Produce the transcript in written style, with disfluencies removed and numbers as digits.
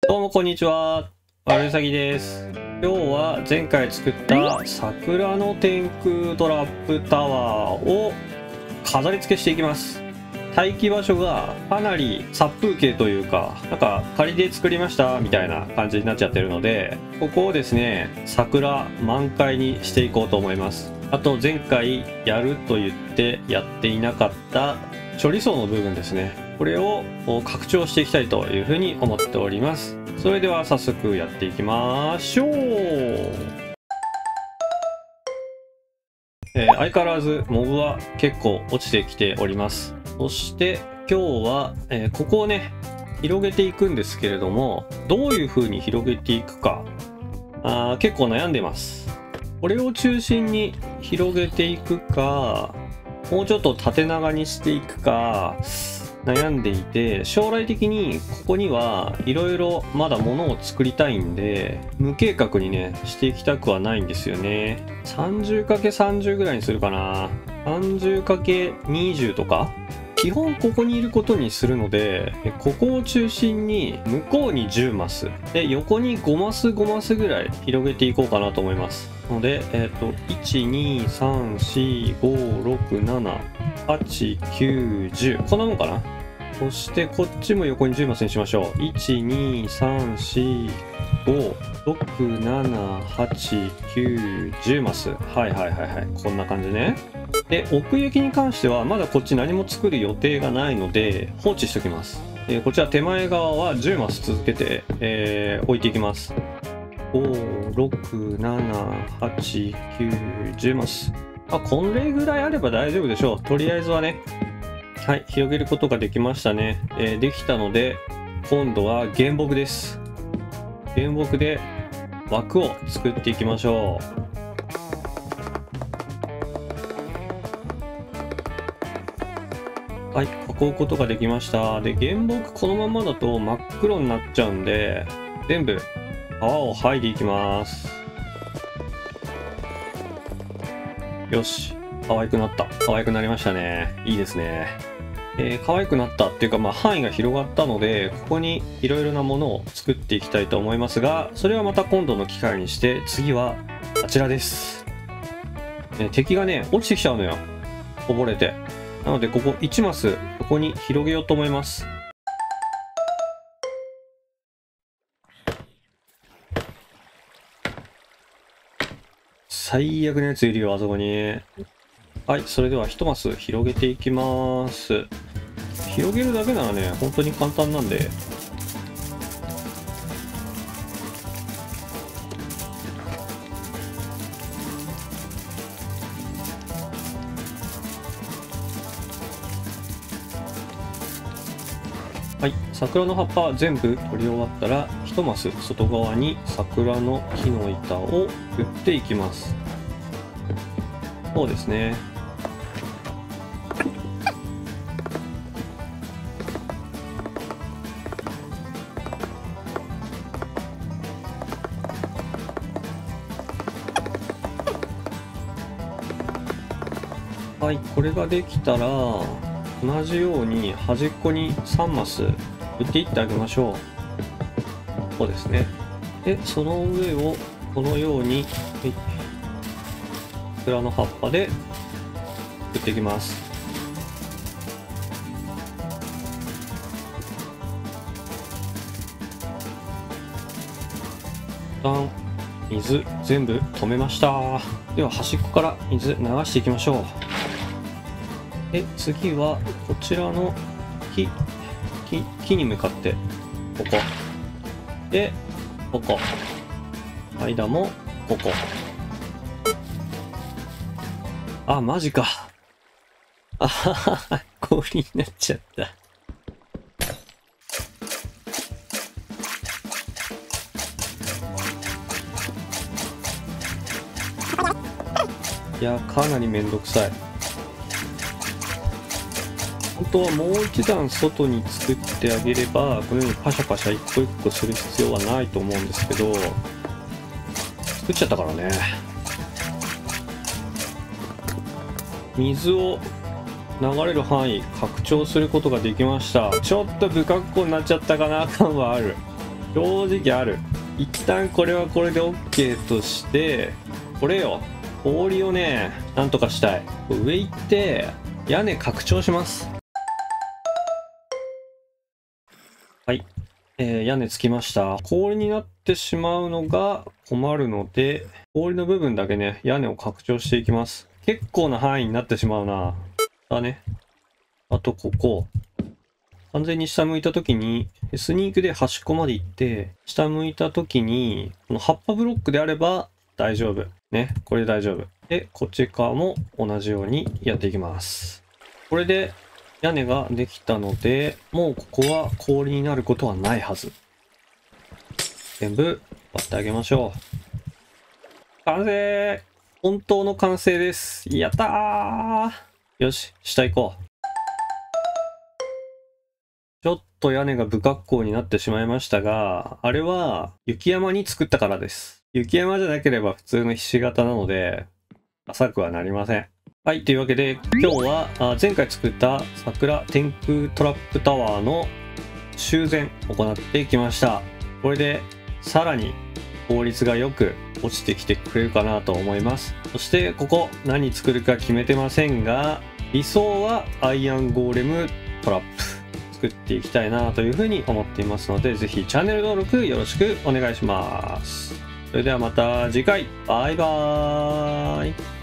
どうもこんにちは。悪うさぎです。今日は前回作った桜の天空トラップタワーを飾り付けしていきます。待機場所がかなり殺風景というか、なんか仮で作りましたみたいな感じになっちゃってるので、ここをですね、桜満開にしていこうと思います。あと前回やると言ってやっていなかった処理層の部分ですね。これを拡張していきたいというふうに思っております。それでは早速やっていきましょう。相変わらずモブは結構落ちてきております。そして今日は、ここをね広げていくんですけれども、どういう風に広げていくか結構悩んでます。これを中心に広げていくか、もうちょっと縦長にしていくか悩んでいて、将来的にここにはいろいろまだ物を作りたいんで、無計画にねしていきたくはないんですよね。 30×30 ぐらいにするかな。 30×20 とか。基本ここにいることにするので、ここを中心に向こうに10マスで横に5マス5マスぐらい広げていこうかなと思います。ので12345678910、こんなもんかな。そしてこっちも横に10マスにしましょう。12345678910マス。はいはいはいはい、こんな感じね。で奥行きに関してはまだこっち何も作る予定がないので放置しておきます。こちら手前側は10マス続けて、置いていきます。5678910マス。これぐらいあれば大丈夫でしょう。とりあえずはね。はい、広げることができましたね。できたので今度は原木です。原木で枠を作っていきましょう。はい、囲うことができました。で原木このままだと真っ黒になっちゃうんで、全部皮を剥いでいきます。よし、可愛くなった。可愛くなりましたね。いいですね。可愛くなったっていうか、範囲が広がったので、ここにいろいろなものを作っていきたいと思いますが、それはまた今度の機会にして、次はあちらです。敵がね落ちてきちゃうのよ、こぼれて。なのでここ1マスここに広げようと思います。最悪なやついるよ、あそこに。はい、それでは1マス広げていきます。広げるだけならね本当に簡単なんで。はい、桜の葉っぱ全部取り終わったら1マス外側に桜の木の板を打っていきます。そうですね。はい、これができたら同じように端っこに3マス打っていってあげましょう。そうですね。でその上をこのように桜の葉っぱで打っていきます。水全部止めました。では端っこから水流していきましょう。で次はこちらの木に向かってここでここ、間もここ。マジか。氷になっちゃった。いやかなりめんどくさい。本当はもう一段外に作ってあげればこのようにパシャパシャ一個一個する必要はないと思うんですけど、作っちゃったからね。水を流れる範囲拡張することができました。ちょっと不格好になっちゃったかな感はある。 正直ある。一旦これはこれで OK として、これよ。氷をね、なんとかしたい。上行って、屋根拡張します。はい。屋根つきました。氷になってしまうのが困るので、氷の部分だけね、屋根を拡張していきます。結構な範囲になってしまうな。だね。あと、ここ。完全に下向いた時に、スニークで端っこまで行って、下向いた時に、この葉っぱブロックであれば大丈夫。ね、これで大丈夫。で、こっち側も同じようにやっていきます。これで屋根ができたので、もうここは氷になることはないはず。全部割ってあげましょう。完成！本当の完成です。やったー！よし、下行こう。ちょっと屋根が不格好になってしまいましたが、あれは雪山に作ったからです。雪山じゃなければ普通のひし形なので、浅くはなりません。はい、というわけで今日は前回作った桜天空トラップタワーの修繕を行ってきました。これでさらに効率がよく落ちてきてくれるかなと思います。そしてここ何作るか決めてませんが、理想はアイアンゴーレムトラップ作っていきたいなというふうに思っていますので、ぜひチャンネル登録よろしくお願いします。それではまた次回、バイバーイ。